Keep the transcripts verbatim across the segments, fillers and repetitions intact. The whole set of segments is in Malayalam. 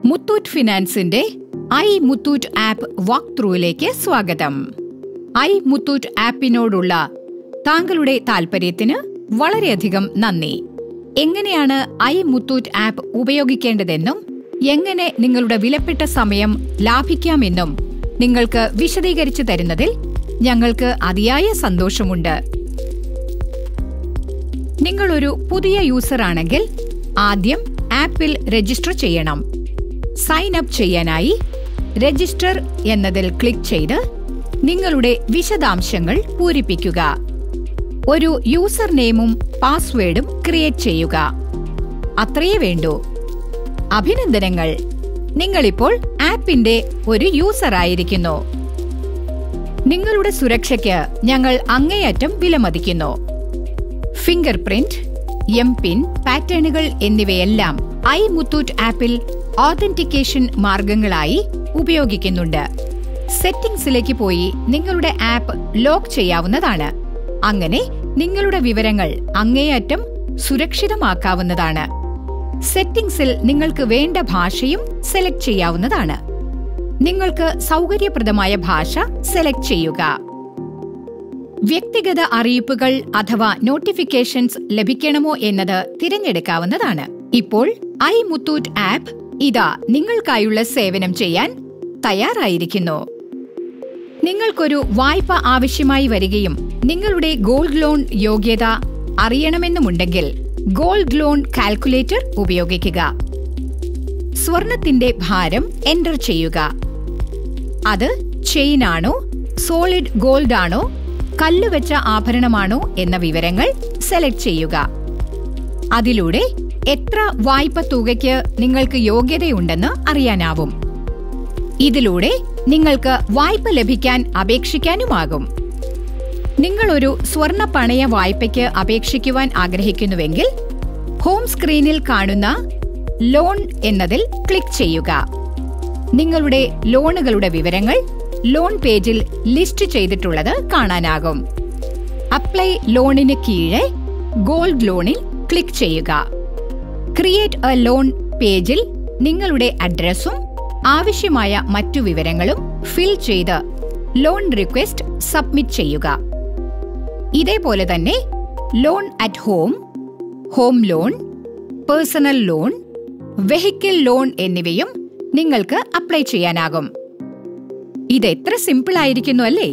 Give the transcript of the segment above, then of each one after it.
മുത്തൂറ്റ് ഫിനാൻസിന്റെ iMuthoot ആപ്പ് വാക്ക് ത്രൂയിലേക്ക് സ്വാഗതം. iMuthoot ആപ്പിനോടുള്ള താങ്കളുടെ താൽപര്യത്തിന് വളരെയധികം നന്ദി. എങ്ങനെയാണ് iMuthoot ആപ്പ് ഉപയോഗിക്കേണ്ടതെന്നും എങ്ങനെ നിങ്ങളുടെ വിലപ്പെട്ട സമയം ലാഭിക്കാമെന്നും നിങ്ങൾക്ക് വിശദീകരിച്ചു തരുന്നതിൽ ഞങ്ങൾക്ക് അതിയായ സന്തോഷമുണ്ട്. നിങ്ങളൊരു പുതിയ യൂസർ ആണെങ്കിൽ ആദ്യം ആപ്പിൽ രജിസ്റ്റർ ചെയ്യണം. സൈൻ അപ്പ് ചെയ്യാനായി രജിസ്റ്റർ എന്നതിൽ ക്ലിക്ക് ചെയ്ത് നിങ്ങളുടെ വിശദാംശങ്ങൾ പൂരിപ്പിക്കുക. ഒരു യൂസർ നെയിമും പാസ്വേഡും ക്രിയേറ്റ് ചെയ്യുക. അത്രയേ വേണ്ടൂ. അഭിനന്ദനങ്ങൾ, നിങ്ങളിപ്പോൾ ആപ്പിന്റെ ഒരു യൂസർ ആയിരിക്കുന്നു. നിങ്ങളുടെ സുരക്ഷയ്ക്ക് ഞങ്ങൾ അങ്ങേയറ്റം വിലമതിക്കുന്നു. ഫിംഗർ പ്രിന്റ്, എം പിൻ, പാറ്റേണുകൾ എന്നിവയെല്ലാം iMuthoot ആപ്പിൽ authentication മാർഗങ്ങളായി ഉപയോഗിക്കുന്നുണ്ട്. സെറ്റിംഗ്സിലേക്ക് പോയി നിങ്ങളുടെ ആപ്പ് ലോക്ക് ചെയ്യാവുന്നതാണ്. അങ്ങനെ നിങ്ങളുടെ വിവരങ്ങൾ അങ്ങേയറ്റം സുരക്ഷിതമാക്കാവുന്നതാണ്. സെറ്റിംഗ്സിൽ നിങ്ങൾക്ക് വേണ്ട ഭാഷയും സെലക്ട് ചെയ്യാവുന്നതാണ്. നിങ്ങൾക്ക് സൗകര്യപ്രദമായ ഭാഷ സെലക്ട് ചെയ്യുക. വ്യക്തിഗത അറിയിപ്പുകൾ അഥവാ നോട്ടിഫിക്കേഷൻസ് ലഭിക്കണമോ എന്നത് തിരഞ്ഞെടുക്കാവുന്നതാണ്. ഇപ്പോൾ iMuthoot ആപ്പ് ഇതാ നിങ്ങൾക്കായുള്ള സേവനം ചെയ്യാൻ തയ്യാറായിരിക്കുന്നു. നിങ്ങൾക്കൊരു വായ്പ ആവശ്യമായി വരികയും നിങ്ങളുടെ ഗോൾഡ് ലോൺ യോഗ്യത അറിയണമെന്നുമുണ്ടെങ്കിൽ ഗോൾഡ് ലോൺ കാൽക്കുലേറ്റർ ഉപയോഗിക്കുക. സ്വർണത്തിന്റെ ഭാരം എൻ്റർ ചെയ്യുക. അത് ചെയിനാണോ, സോളിഡ് ഗോൾഡ് ആണോ, കല്ലുവെച്ച ആഭരണമാണോ എന്ന വിവരങ്ങൾ സെലക്ട് ചെയ്യുക. അതിലൂടെ എത്ര വായ്പ തുകയ്ക്ക് നിങ്ങൾക്ക് യോഗ്യതയുണ്ടെന്ന് അറിയാനാവും. ഇതിലൂടെ നിങ്ങൾക്ക് വായ്പ ലഭിക്കാൻ അപേക്ഷിക്കാനുമാകും. നിങ്ങളൊരു സ്വർണ്ണ പണയ വായ്പയ്ക്ക് അപേക്ഷിക്കുവാൻ ആഗ്രഹിക്കുന്നുവെങ്കിൽ ഹോം സ്ക്രീനിൽ കാണുന്ന ലോൺ എന്നതിൽ ക്ലിക്ക് ചെയ്യുക. നിങ്ങളുടെ ലോണുകളുടെ വിവരങ്ങൾ ലോൺ പേജിൽ ലിസ്റ്റ് ചെയ്തിട്ടുള്ളത് കാണാനാകും. അപ്ലൈ ലോണിന് കീഴെ ഗോൾഡ് ലോണിൽ ക്ലിക്ക് ചെയ്യുക. ക്രിയേറ്റ് എ ലോൺ പേജിൽ നിങ്ങളുടെ അഡ്രസ്സും ആവശ്യമായ മറ്റു വിവരങ്ങളും ഫിൽ ചെയ്ത് ലോൺ റിക്വസ്റ്റ് സബ്മിറ്റ് ചെയ്യുക. ഇതേപോലെ തന്നെ loan at home, home loan, personal loan, vehicle loan എന്നിവയും നിങ്ങൾക്ക് അപ്ലൈ ചെയ്യാനാകും. ഇതെത്ര സിമ്പിൾ ആയിരിക്കുന്നു അല്ലേ?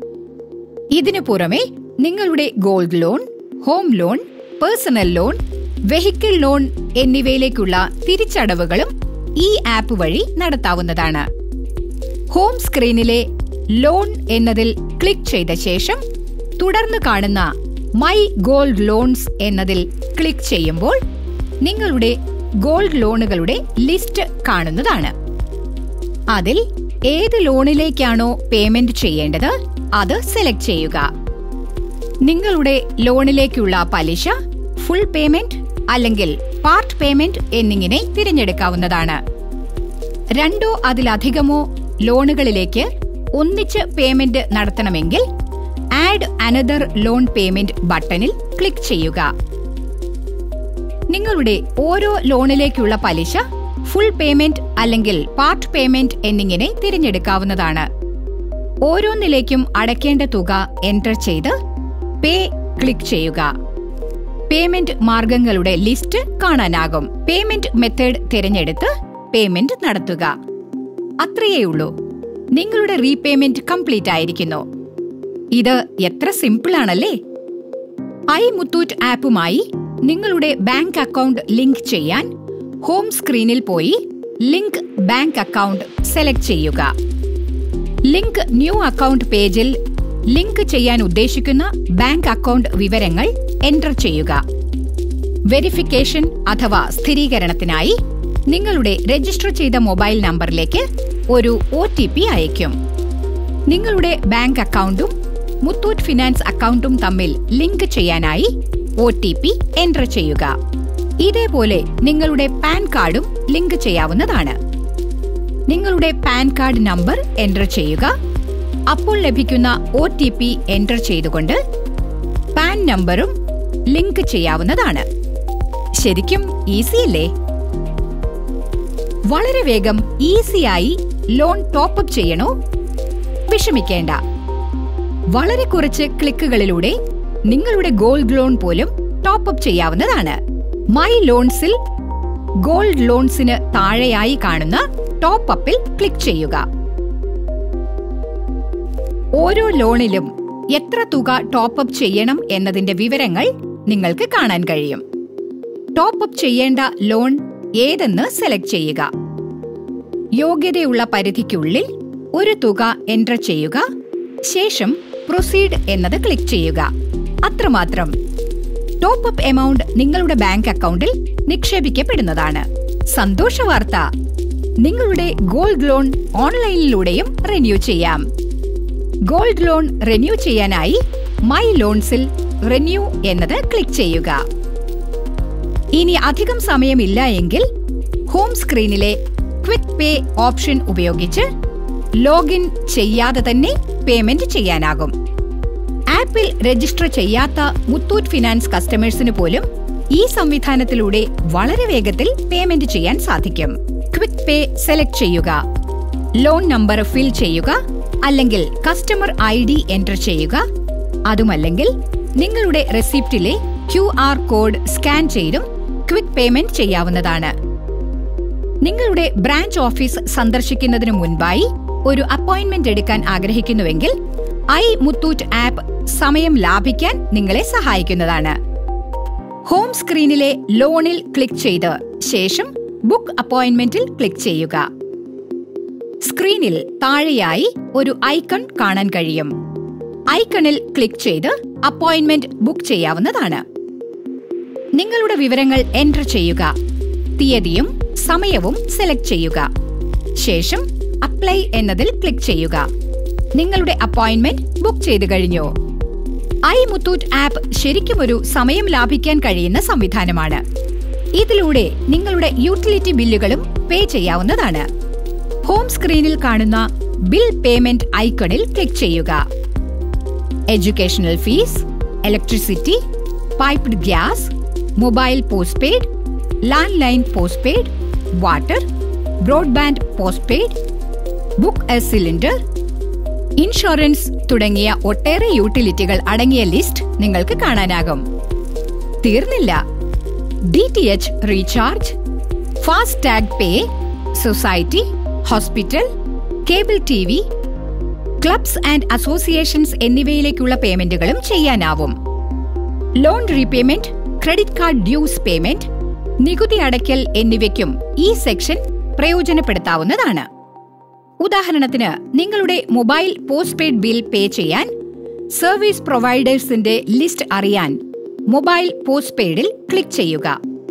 ഇതിനു പുറമെ നിങ്ങളുടെ gold loan, home loan, personal loan, vehicle loan എന്നിവയിലേക്കുള്ള തിരിച്ചടവുകളും ഈ ആപ്പ് വഴി നടത്താവുന്നതാണ്. ഹോം സ്ക്രീനിലെ ലോൺ എന്നതിൽ ക്ലിക്ക് ചെയ്ത ശേഷം തുടർന്ന് കാണുന്ന മൈ ഗോൾഡ് ലോൺസ് എന്നതിൽ ക്ലിക്ക് ചെയ്യുമ്പോൾ നിങ്ങളുടെ ഗോൾഡ് ലോണുകളുടെ ലിസ്റ്റ് കാണുന്നതാണ്. അതിൽ ഏത് ലോണിലേക്കാണോ പേയ്മെന്റ് ചെയ്യേണ്ടത് അത് സെലക്ട് ചെയ്യുക. നിങ്ങളുടെ ലോണിലേക്കുള്ള പലിശ, ഫുൾ പേയ്മെന്റ് അല്ലെങ്കിൽ പാർട്ട് പേയ്മെന്റ് എന്നിങ്ങനെ തിരഞ്ഞെടുക്കാവുന്നതാണ്. രണ്ടോ അതിലധികമോ ലോണുകളിലേക്ക് ഒന്നിച്ച് പേയ്മെന്റ് നടത്തണമെങ്കിൽ ആഡ് അനദർ ലോൺ പേയ്മെന്റ് ബട്ടണിൽ ക്ലിക്ക് ചെയ്യുക. നിങ്ങളുടെ ഓരോ ലോണിലേക്കുള്ള പലിശ ഫുൾ പേയ്മെന്റ് അല്ലെങ്കിൽ പാർട്ട് പേയ്മെന്റ് എന്നിങ്ങനെ തിരഞ്ഞെടുക്കാവുന്നതാണ്. ഓരോന്നിലേക്കും അടയ്ക്കേണ്ട തുക എൻ്റർ ചെയ്ത് പേ ക്ലിക്ക് ചെയ്യുക. പേയ്മെന്റ് മാർഗങ്ങളുടെ ലിസ്റ്റ് കാണാനാകും. പേയ്മെന്റ് മെത്തേഡ് തിരഞ്ഞെടുത്ത് പേയ്മെന്റ് നടത്തുക. അത്രയേയുള്ളൂ. നിങ്ങളുടെ റീപേയ്മെന്റ് കംപ്ലീറ്റ് ആയിരിക്കുന്നു. ഇത് എത്ര സിമ്പിൾ ആണല്ലേ? iMuthoot ആപ്പുമായി നിങ്ങളുടെ ബാങ്ക് അക്കൗണ്ട് ലിങ്ക് ചെയ്യാൻ ഹോം സ്ക്രീനിൽ പോയി ലിങ്ക് ബാങ്ക് അക്കൗണ്ട് സെലക്ട് ചെയ്യുക. ലിങ്ക് ന്യൂ അക്കൗണ്ട് പേജിൽ ലിങ്ക് ചെയ്യാൻ ഉദ്ദേശിക്കുന്ന ബാങ്ക് അക്കൗണ്ട് വിവരങ്ങൾ എൻ്റർ ചെയ്യുക. വെരിഫിക്കേഷൻ അഥവാ സ്ഥിരീകരണത്തിനായി നിങ്ങളുടെ രജിസ്റ്റർ ചെയ്ത മൊബൈൽ നമ്പറിലേക്ക് ഒരു ഒ ടി പി അയയ്ക്കും. നിങ്ങളുടെ ബാങ്ക് അക്കൗണ്ടും മുത്തൂറ്റ് ഫിനാൻസ് അക്കൗണ്ടും തമ്മിൽ ലിങ്ക് ചെയ്യാനായി ഒ ടി പി എൻ്റർ ചെയ്യുക. ഇതേപോലെ നിങ്ങളുടെ പാൻ കാർഡും ലിങ്ക് ചെയ്യാവുന്നതാണ്. നിങ്ങളുടെ പാൻ കാർഡ് നമ്പർ എൻ്റർ ചെയ്യുക. അപ്പോൾ ലഭിക്കുന്ന ഒ ടി പി എൻ്റർ ചെയ്തുകൊണ്ട് പാൻ നമ്പറും ലിങ്ക് ചെയ്യാവുന്നതാണ്. ശരിക്കും ഈസിയല്ലേ? വളരെ വേഗം ഈസിയായി ലോൺ ടോപ്പപ്പ് ചെയ്യണോ? വിഷമിക്കേണ്ട. വളരെ കുറച്ച് ക്ലിക്കുകളിലൂടെ നിങ്ങളുടെ ഗോൾഡ് ലോൺ പോലും ടോപ്പപ്പ് ചെയ്യാവുന്നതാണ്. മൈ ലോൺസിൽ ഗോൾഡ് ലോൺസിന് താഴെയായി കാണുന്ന ടോപ്പ് അപ്പിൽ ക്ലിക്ക് ചെയ്യുക. ഓരോ ലോണിലും എത്ര തുക ടോപ്പപ്പ് ചെയ്യണം എന്നതിന്റെ വിവരങ്ങൾ നിങ്ങൾക്ക് കാണാൻ കഴിയും. ടോപ്പപ്പ് ചെയ്യേണ്ട ലോൺ ഏതെന്ന് സെലക്ട് ചെയ്യുക. യോഗ്യതയുള്ള പരിധിക്കുള്ളിൽ ഒരു തുക എൻറർ ചെയ്യുക. ശേഷം പ്രൊസീഡ് എന്നത് ക്ലിക്ക് ചെയ്യുക. അത്രമാത്രം. ടോപ്പപ്പ് എമൗണ്ട് നിങ്ങളുടെ ബാങ്ക് അക്കൗണ്ടിൽ നിക്ഷേപിക്കപ്പെടുന്നതാണ്. സന്തോഷ വാർത്ത, നിങ്ങളുടെ ഗോൾഡ് ലോൺ ഓൺലൈനിലൂടെയും റിന്യൂ ചെയ്യാം. ഗോൾഡ് ലോൺ റിന്യൂ ചെയ്യാനായി മൈ ലോൺസിൽ റിന്യൂ എന്നത് ക്ലിക്ക് ചെയ്യുക. ഇനി അധികം സമയമില്ല എങ്കിൽ ഹോം സ്ക്രീനിലെ ക്വിക്ക് പേ ഓപ്ഷൻ ഉപയോഗിച്ച് ലോഗിൻ ചെയ്യാതെ തന്നെ പേയ്മെന്റ് ചെയ്യാനാകും. ആപ്പിൽ രജിസ്റ്റർ ചെയ്യാത്ത മുത്തൂറ്റ് ഫിനാൻസ് കസ്റ്റമേഴ്സിന് പോലും ഈ സംവിധാനത്തിലൂടെ വളരെ വേഗത്തിൽ പേയ്മെന്റ് ചെയ്യാൻ സാധിക്കും. ക്വിക്ക് പേ സെലക്ട് ചെയ്യുക. ലോൺ നമ്പർ ഫിൽ ചെയ്യുക, അല്ലെങ്കിൽ കസ്റ്റമർ ഐ ഡി എൻറർ ചെയ്യുക. അതുമല്ലെങ്കിൽ നിങ്ങളുടെ റെസിപ്റ്റിലെ ക്യു ആർ കോഡ് സ്കാൻ ചെയ്തും ക്വിക്ക് പേയ്മെന്റ് ചെയ്യാവുന്നതാണ്. നിങ്ങളുടെ ബ്രാഞ്ച് ഓഫീസ് സന്ദർശിക്കുന്നതിനു മുൻപായി ഒരു അപ്പോയിന്റ്മെന്റ് എടുക്കാൻ ആഗ്രഹിക്കുന്നുവെങ്കിൽ iMuthoot ആപ്പ് സമയം ലാഭിക്കാൻ നിങ്ങളെ സഹായിക്കുന്നതാണ്. ഹോം സ്ക്രീനിലെ ലോണിൽ ക്ലിക്ക് ചെയ്ത് ശേഷം ബുക്ക് അപ്പോയിന്റ്മെന്റിൽ ക്ലിക്ക് ചെയ്യുക. സ്ക്രീനിൽ താഴെയായി ഒരു ഐക്കൺ കാണാൻ കഴിയും. ഐക്കണിൽ ക്ലിക്ക് ചെയ്ത് അപ്പോയിന്റ്മെന്റ് ബുക്ക് ചെയ്യാവുന്നതാണ്. നിങ്ങളുടെ വിവരങ്ങൾ എൻറർ ചെയ്യുക. തീയതിയും സമയവും സെലക്ട് ചെയ്യുക. ശേഷം അപ്ലൈ എന്നതിൽ ക്ലിക്ക് ചെയ്യുക. നിങ്ങളുടെ അപ്പോയിന്റ്മെന്റ് ബുക്ക് ചെയ്തു കഴിഞ്ഞു. iMuthoot ആപ്പ് ശരിക്കും ഒരു സമയം ലാഭിക്കാൻ കഴിയുന്ന സംവിധാനമാണ്. ഇതിലൂടെ നിങ്ങളുടെ യൂട്ടിലിറ്റി ബില്ലുകളും പേ ചെയ്യാവുന്നതാണ്. ഹോം സ്ക്രീനിൽ കാണുന്ന ബിൽ പേയ്മെന്റ് ഐക്കണിൽ ക്ലിക്ക് ചെയ്യുക. Educational fees, electricity, piped gas, mobile postpaid, landline postpaid, water, broadband postpaid, book a cylinder, insurance തുടങ്ങിയ ഒട്ടേറെ യൂട്ടിലിറ്റികൾ അടങ്ങിയ ലിസ്റ്റ് നിങ്ങൾക്ക് കാണാനാകും. തീർന്നില്ല. D T H recharge, fast tag pay, society, hospital, cable T V, clubs and associations എന്നിവയിലേക്കുള്ള പേയ്മെന്റുകളും ചെയ്യാനാവും. Loan repayment, credit card dues payment, നികുതി അടയ്ക്കൽ എന്നിവയ്ക്കും ഈ സെക്ഷൻ പ്രയോജനപ്പെടുത്താവുന്നതാണ്. ഉദാഹരണത്തിന്, നിങ്ങളുടെ mobile postpaid bill pay ചെയ്യാൻ സർവീസ് പ്രൊവൈഡേഴ്സിന്റെ ലിസ്റ്റ് അറിയാൻ മൊബൈൽ പോസ്റ്റ് പെയ്ഡിൽ ക്ലിക്ക് ചെയ്യുക.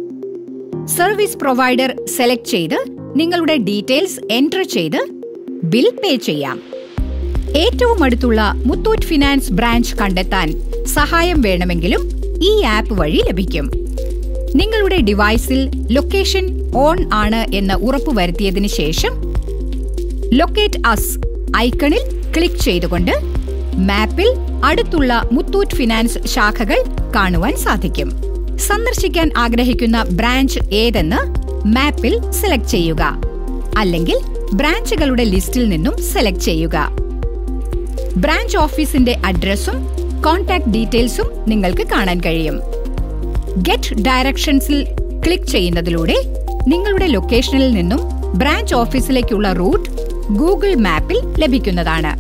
സർവീസ് പ്രൊവൈഡർ സെലക്ട് ചെയ്ത് നിങ്ങളുടെ ഡീറ്റെയിൽസ് എൻറർ ചെയ്ത് ബിൽ പേ ചെയ്യാം. ഏറ്റവും അടുത്തുള്ള മുത്തൂറ്റ് ഫിനാൻസ് ബ്രാഞ്ച് കണ്ടെത്താൻ സഹായം വേണമെങ്കിലും ഈ ആപ്പ് വഴി ലഭിക്കും. നിങ്ങളുടെ ഡിവൈസിൽ ലൊക്കേഷൻ ഓൺ ആണ് എന്ന് ഉറപ്പുവരുത്തിയതിനു ശേഷം ലൊക്കേറ്റ് അസ് ഐക്കണിൽ ക്ലിക്ക് ചെയ്തുകൊണ്ട് മാപ്പിൽ അടുത്തുള്ള മുത്തൂറ്റ് ഫിനാൻസ് ശാഖകൾ കാണുവാൻ സാധിക്കും. സന്ദർശിക്കാൻ ആഗ്രഹിക്കുന്ന ബ്രാഞ്ച് ഏതെന്ന് മാപ്പിൽ സെലക്ട് ചെയ്യുക, അല്ലെങ്കിൽ ബ്രാഞ്ചുകളുടെ ലിസ്റ്റിൽ നിന്നും സെലക്ട് ചെയ്യുക. ബ്രാഞ്ച് ഓഫീസിന്റെ അഡ്രസ്സും കോൺടാക്ട് ഡീറ്റെയിൽസും നിങ്ങൾക്ക് കാണാൻ കഴിയും. ഗെറ്റ് ഡയറക്ഷൻസിൽ ക്ലിക്ക് ചെയ്യുന്നതിലൂടെ നിങ്ങളുടെ ലൊക്കേഷനിൽ നിന്നും ബ്രാഞ്ച് ഓഫീസിലേക്കുള്ള റൂട്ട് ഗൂഗിൾ മാപ്പിൽ ലഭിക്കുന്നതാണ്.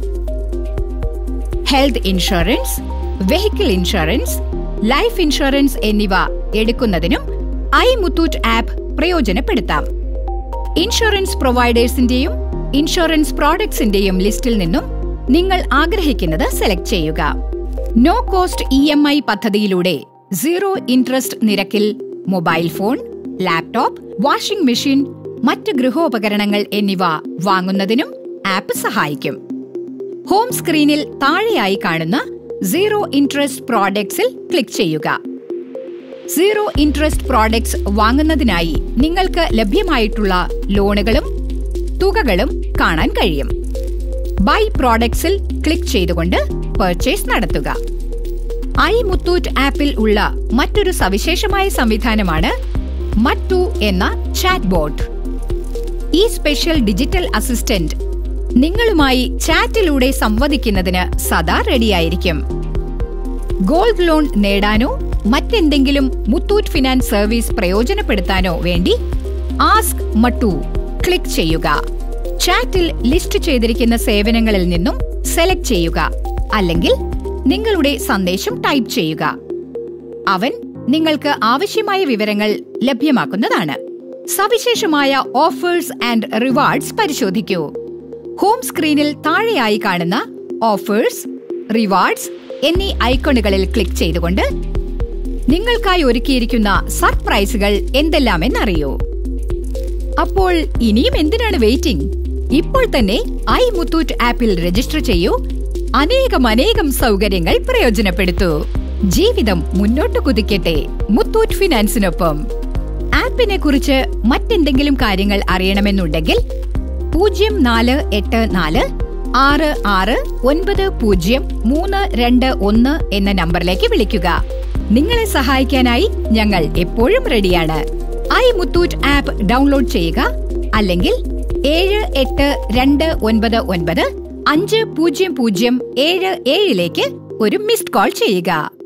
Health insurance, vehicle insurance, life insurance എന്നിവ എടുക്കുന്നതിനും iMuthoot ആപ്പ് പ്രയോജനപ്പെടുത്താം. ഇൻഷുറൻസ് പ്രൊവൈഡേഴ്സിന്റെയും ഇൻഷുറൻസ് പ്രോഡക്ട്സിന്റെയും ലിസ്റ്റിൽ നിന്നും നിങ്ങൾ ആഗ്രഹിക്കുന്നത് സെലക്ട് ചെയ്യുക. No cost E M I പദ്ധതിയിലൂടെ സീറോ ഇൻട്രസ്റ്റ് നിരക്കിൽ mobile phone, laptop, washing machine, മറ്റ് ഗൃഹോപകരണങ്ങൾ എന്നിവ വാങ്ങുന്നതിനും ആപ്പ് സഹായിക്കും. ഹോം സ്ക്രീനിൽ താഴെയായി കാണുന്ന സീറോ ഇൻട്രസ്റ്റ് പ്രോഡക്ട്സിൽ ക്ലിക്ക് ചെയ്യുക. സീറോ ഇൻട്രസ്റ്റ് പ്രോഡക്ട്സ് വാങ്ങുന്നതിനായി നിങ്ങൾക്ക് ലഭ്യമായിട്ടുള്ള ലോണുകളും തുകകളും കാണാൻ കഴിയും. ബൈ പ്രോഡക്ട്സിൽ ക്ലിക്ക് ചെയ്തുകൊണ്ട് പർച്ചേസ് നടത്തുക. iMuthoot ആപ്പിൽ ഉള്ള മറ്റൊരു സവിശേഷമായ സംവിധാനമാണ് മറ്റു എന്ന ചാറ്റ്ബോട്ട്. ഈ ഈ സ്പെഷ്യൽ ഡിജിറ്റൽ അസിസ്റ്റന്റ് നിങ്ങളുമായി ചാറ്റിലൂടെ സംവദിക്കുന്നതിന് സദാ റെഡിയായിരിക്കും. ഗോൾഡ് ലോൺ നേടാനോ മറ്റെന്തെങ്കിലും മുത്തൂറ്റ് ഫിനാൻസ് സർവീസ് പ്രയോജനപ്പെടുത്താനോ വേണ്ടി ആസ്ക് മട്ടു ക്ലിക്ക് ചെയ്യുക. ചാറ്റിൽ ലിസ്റ്റ് ചെയ്തിരിക്കുന്ന സേവനങ്ങളിൽ നിന്നും സെലക്ട് ചെയ്യുക, അല്ലെങ്കിൽ നിങ്ങളുടെ സന്ദേശം ടൈപ്പ് ചെയ്യുക. അവൻ നിങ്ങൾക്ക് ആവശ്യമായ വിവരങ്ങൾ ലഭ്യമാക്കുന്നതാണ്. സവിശേഷമായ ഓഫേഴ്സ് ആൻഡ് റിവാർഡ്സ് പരിശോധിക്കൂ. ഹോം സ്ക്രീനിൽ താഴെയായി കാണുന്ന ഓഫേഴ്സ്, റിവാർഡ്സ് എന്നീ ഐക്കണുകളിൽ ക്ലിക്ക് ചെയ്തുകൊണ്ട് നിങ്ങൾക്കായി ഒരുക്കിയിരിക്കുന്ന സർപ്രൈസുകൾ എന്തെല്ലാമെന്നറിയൂ. അപ്പോൾ ഇനിയും എന്തിനാണ് വെയിറ്റിംഗ്? ഇപ്പോൾ തന്നെ iMuthoot ആപ്പിൽ രജിസ്റ്റർ ചെയ്യൂ. അനേകം അനേകം സൗകര്യങ്ങൾ പ്രയോജനപ്പെടുത്തൂ. ജീവിതം മുന്നോട്ട് കുതിക്കട്ടെ മുത്തൂറ്റ് ഫിനാൻസിനൊപ്പം. ആപ്പിനെ കുറിച്ച് മറ്റെന്തെങ്കിലും കാര്യങ്ങൾ അറിയണമെന്നുണ്ടെങ്കിൽ പൂജ്യം നാല് എട്ട് നാല് ആറ് ആറ് ഒൻപത് പൂജ്യം മൂന്ന് രണ്ട് ഒന്ന് എന്ന നമ്പറിലേക്ക് വിളിക്കുക. നിങ്ങളെ സഹായിക്കാനായി ഞങ്ങൾ എപ്പോഴും റെഡിയാണ്. iMuthoot ആപ്പ് ഡൗൺലോഡ് ചെയ്യുക, അല്ലെങ്കിൽ ഏഴ് എട്ട് രണ്ട് ഒൻപത് ഒൻപത് അഞ്ച് പൂജ്യം പൂജ്യം ഏഴ് ഏഴിലേക്ക് ഒരു മിസ്ഡ് കോൾ ചെയ്യുക.